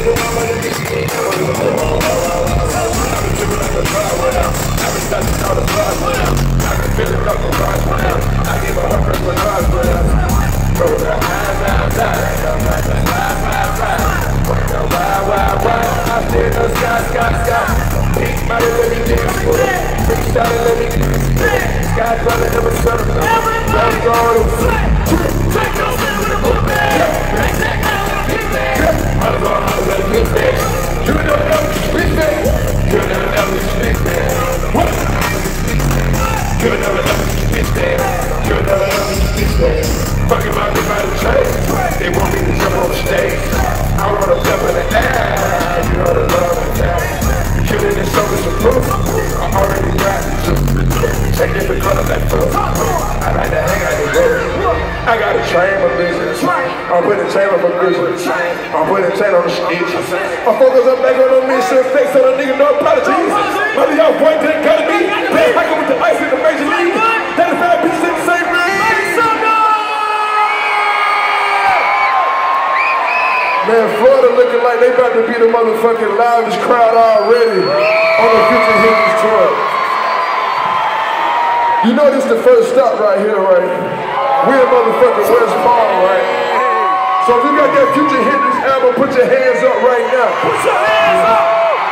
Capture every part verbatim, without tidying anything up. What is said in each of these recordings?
I got a chain of business. I'm putting a chain on my business. I'm putting a chain on the street. I focus up back on the mission, fix so the nigga know apologies. None of y'all boy didn't cut me. Play hiking with the ice in the major league. thirty-five pieces in the same ring. Man, Florida looking like they about to be the motherfucking loudest crowd already on the Future Hitters tour. You know this is the first stop right here, right? We're in motherfucking West Palm, right? So if you got that Future Hitters album, put your hands up right now. Put your hands up!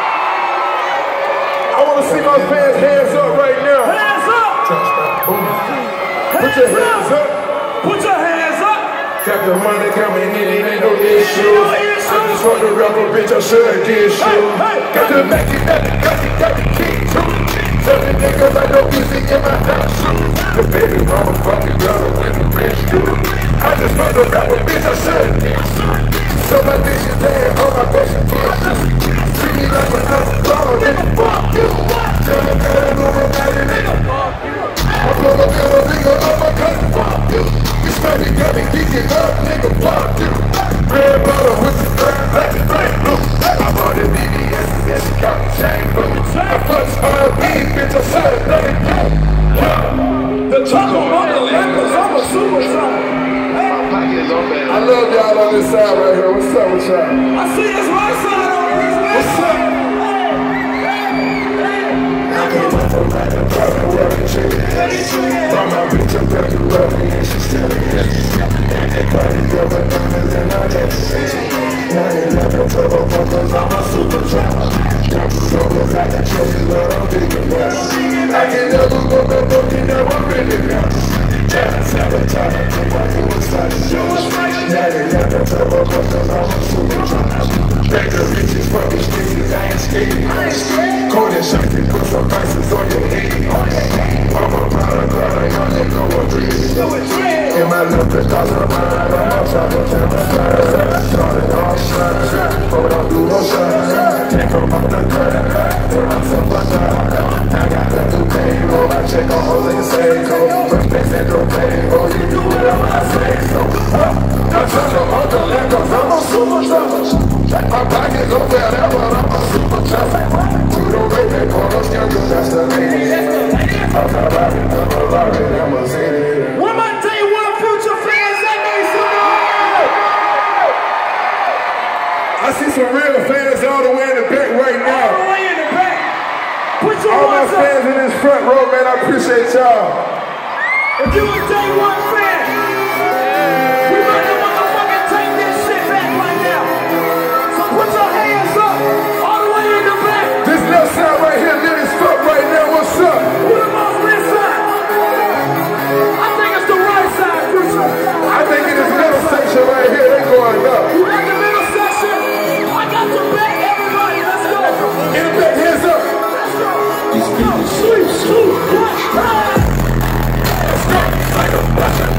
I want to see my fans' hands up right now. Hands up! Put your hands up. Put your hands up. Got the money coming in, it ain't no issue. I just want to rap a bitch, I should get you. Got the Mackie, got the got the got the key too. Seven niggas, I know music in my house. The baby mama fucking girl in the rich dude. I just want to rap a bitch, I should get you. So my bitch is there, all my best friends. Treat me like a number dog, nigga, fuck you. Tell me that I'm over about it, nigga, fuck you. I'm gonna get a nigga up my gun, fuck you. You smell me, got me geeking up, nigga, fuck you. Red bottle with the black, black and black blue. I'm on the B B S, and she got the chain for me. I fucks R and B, bitch, I said it, let it go. The chocolate mother rappers, I'm a superstar. I love y'all on this side right here. What's up with y'all? I see this right side on this. What's up? I can't wait for my brother working chicken. From my bitch, I'm back to love me, and she's still here. Everybody going numbers and I get now they never tell them because I'm a super child. Got the solo, got the children, but I'm thinking about it. I can never go back, but you never really know. Yeah, sabotage, I think I do what's like to do. Now they never tell them because I'm a super child. Back the bitches, fucking sticky, I ain't skating. Cold and shocking, put some prices on your head. I'm a product, I ain't gonna go a dream. In my love, the dollars are mine. I'm outside of town. Started all shine, but I'll do no shine. Take them off the cut, turn on some butter. I got a new payroll, I check on hoes and say go. First place and don't pay, oh you do whatever I say so. Don't touch them on the left, cause I'm a super tough. My pockets don't feel that, but I'm a super tough. You don't make me call those scandals, that's the lady. I'm not rapping, I'm a Larry, I'm a city. What am I tell you what Future fans that make some noise? I see some real fans all the way in the back right now. All the way in the back. Put your all my fans up in this front row, man, I appreciate y'all. If you a day one fan, we about to motherfucking take this shit back right now. So put your hands up all the way in the back. This left side right here, lit as fuck right now. What's up? Who the most lit side? I think it's the right side, Future. I think in this middle section right here, they going up. You got the middle section? I got the back, everybody. Let's go. In the back, hands up. Let's go. These people sleep, sleep. Let's go. Like a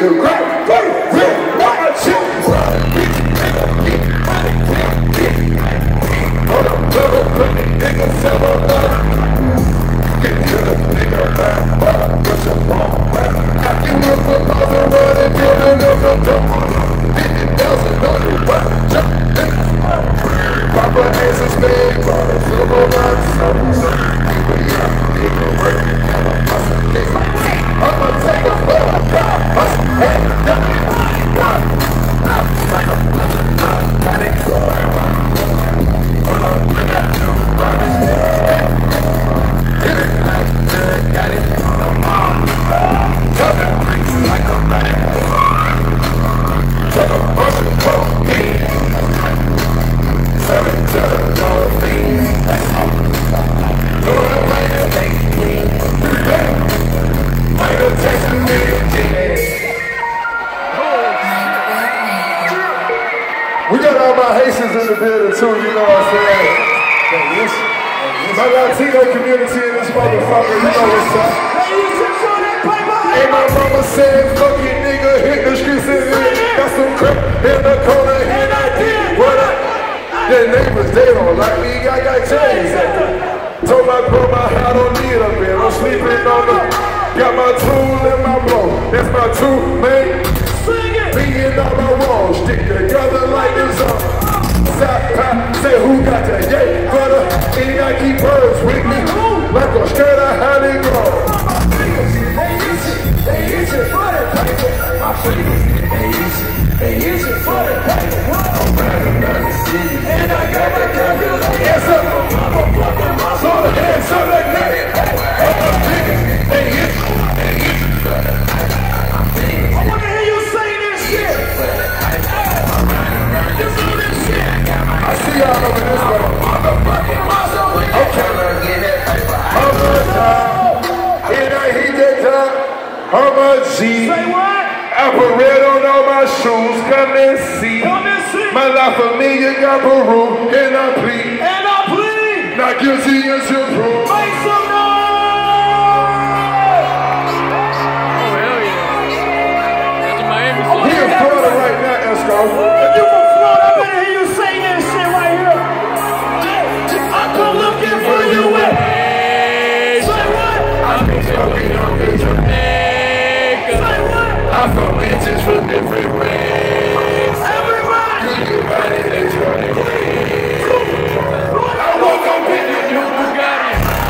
nigga grab, put it, real, not my shit. Hold up, double, put the nigga seven up. Get to the nigga back, put your phone back. I can look for mother running, building up the door. fifty thousand on the way, jump in. Papa is a spade, brother, silver box, something, something. Nigga, yeah, nigga, working, and I'm hustling, nigga. I'ma take a photo, hustle, hey, yeah. I'm like a mother, got it going. Hold on, bring that to the body. Hit it like good, got it on the mom. Cut it like a running boy. Take a bunch of cocaine. Seven to the dolphins. That's all. Do it like a fake queen. Michael Jackson did it. We got all my Haitians in the building too, you know what I'm saying? My Latino community in this motherfucker, you know what's up. Hey, my mama said, fuck you nigga, hit the streets and live. Got some crap in the corner, and I did what I. Their neighbors, they don't like me, I got chains. Told my grandma I don't need a bed, I'm sleeping on the. Got my tool and my blow, that's my tool, man. Being all my walls, stick together like this up. Say who got the yay, brother? And I keep birds with me, like a straight out how they grow. They use it, they use it for the paper. My friends, they use it, they use it for the paper. I'm riding around the city, and I got the calculator. Hands up, so the hands up like that. They use it, they use it for the paper. I wanna hear you say this shit. I see y'all over this way. Okay. Over time. And I hit that time. I'm a G. Say what? Apparel on all my shoes. Come and see. Come and see. My life a million got Peru. And I plead. And I plead. Not guilty until proved. Make some noise. Oh, hell yeah. That's a Miami song. We in Florida right now, Esco. If you from Florida, I better hear you say that shit right here. I come looking for you with. Say what? I'm talking on the Jamaica. Say what? I'm from bitches from different ways. Everybody. Everybody that's running away. I woke up in the new Bugatti.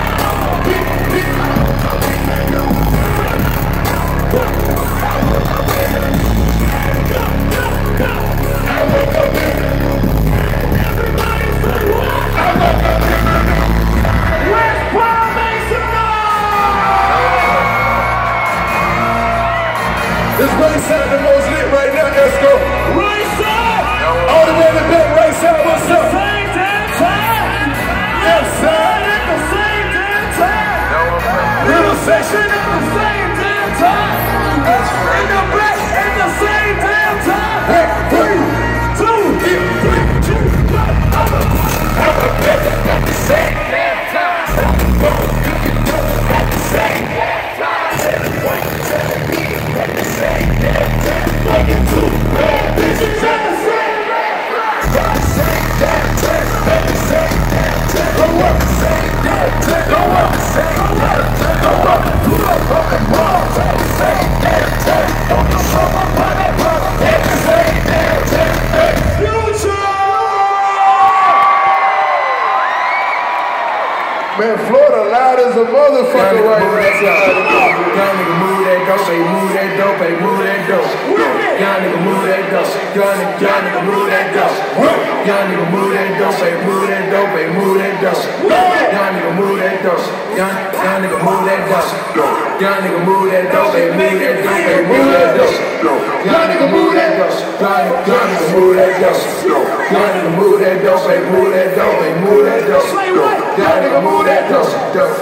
This Rayside the most lit right now, let's go. Rayside! All the way to the back, Rayside, what's up? Same damn time! Yes, sir. At the same damn time! Little section. At the same damn time! In the back at the same damn time! Hey, three, Two! three, two, one. I'm a better at the same damn time. At the same damn time. Seven, one, seven, eight, at the same damn time. Like a two, bad bitches at the same damn time. At the same damn time. At the same damn time. Go up the same damn time. Go up the same damn time. Go up the pull up on the balls at the same damn time. Don't you show my money, brother, at the same damn time. Future! Man, Florida loud as a motherfucker right now. Young nigga move that dope, hey, move that dope, hey, move that dope. Young nigga move that dope, young nigga, young nigga move that dope. Young nigga move that dope, hey, move that dope, hey, move that dope. Young nigga move that dope, young, young nigga move that dope. Young nigga move that dope, hey, move that dope, hey, move that dope. Young nigga move that dope, young, young nigga move that dope. Young nigga move that dope, hey, move that dope, hey, move that dope. Young nigga move that dope, dope.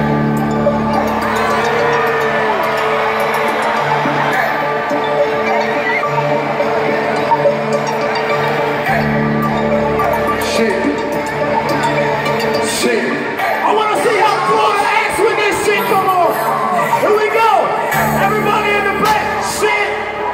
Shit. Shit. I wanna see how Florida acts when this shit come on. Here we go. Everybody in the back, shit.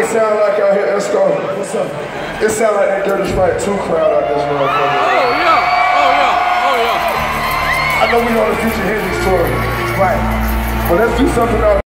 it sound like out here, Esco? What's up? It sound like that Dirty Sprite two crowd out this motherfucker. Oh yeah, oh yeah, oh yeah. I know we on the Future Hendrix tour, right? But let's do something else.